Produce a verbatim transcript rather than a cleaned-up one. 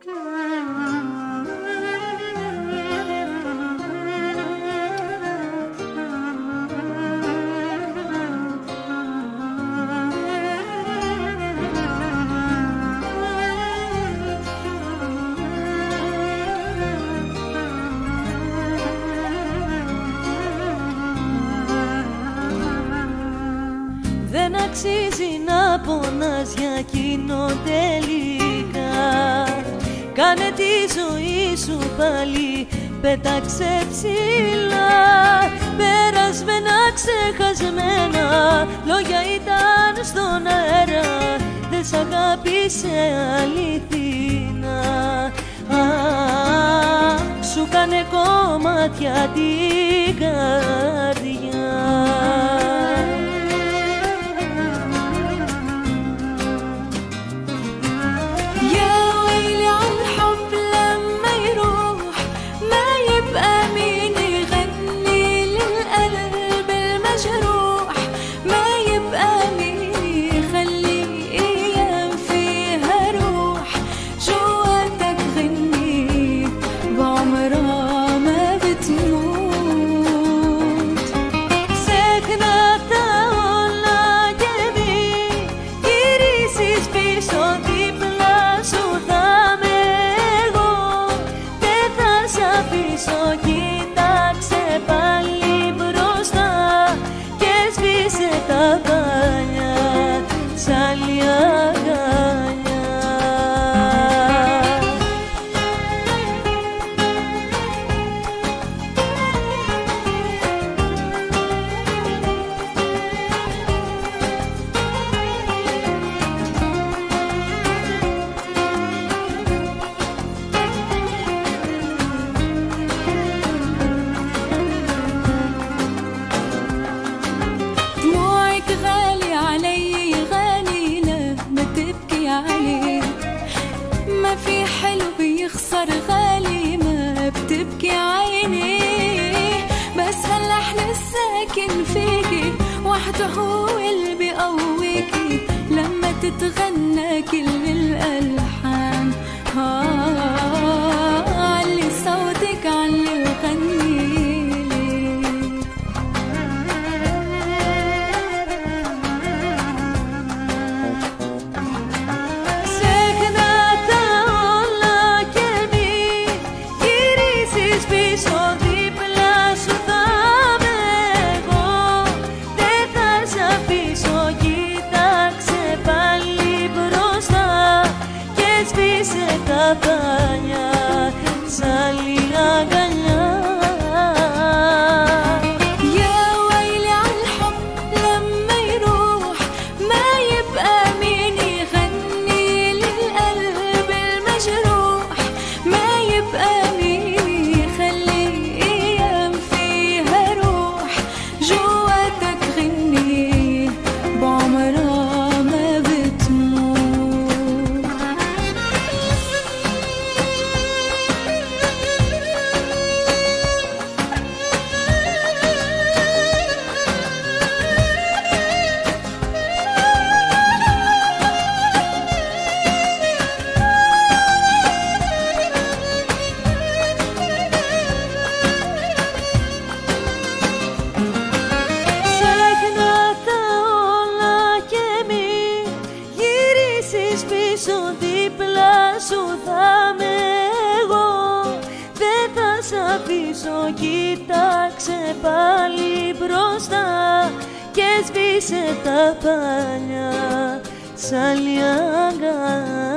Δεν αξίζει να πονάς για εκείνο τελικά. Κάνε τη ζωή σου πάλι, πέταξε ψηλά. Περασμένα, ξεχασμένα λόγια ήταν στον αέρα. Δεν σ' αγάπησε αληθινά. Α, σου κάνε κομμάτια την καρδιά. Κοίταξε πάλι μπροστά και σβήσε τα παλιά σ' άλλη αγκαλιά. ما في حلو بيخسر غالي، ما بتبكي عيني. بس هاللحن الساكن فيكي وحده هو اللي بيقويكي لما تتغنى كل الألحان. علي صوتك، علي وغني. Σβήσε τα παλιά σ' άλλη αγκαλιά. يا ويلي عالحب لما يروح ما يبقى مين يغني للقلب المجروح. ما يبقى مين يخلي أيام فيها روح جواتك غني بعمرها ما بتموت. Πίσω δίπλα σου θα είμαι εγώ, δεν θα σ' αφήσω. Κοίταξε πάλι μπροστά και σβήσε τα παλιά σ' άλλη αγκαλιά.